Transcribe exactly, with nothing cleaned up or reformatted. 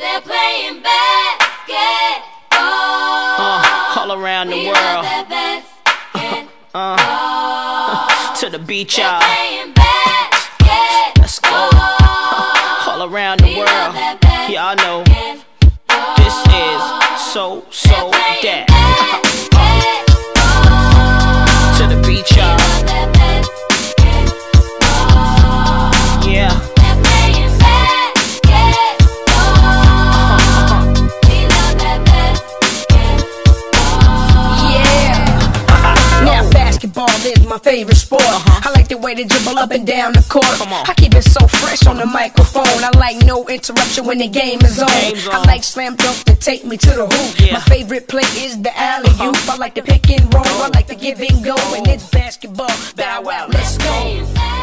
They're playing basketball. Uh, all around the we world. Love that basketball. Uh, to the beach, y'all. Let's go. All around the world. Y'all know this is so, so that. To the beach, y'all. Yeah. Basketball is my favorite sport. uh-huh. I like the way they dribble up and down the court. I keep it so fresh on the microphone. I like no interruption when the game is on. on. I like slam dunk to take me to the hoop. Yeah. My favorite play is the alley-oop. uh-huh. I like the pick and roll. I like the give and go. And it's basketball. Bow wow, let's go.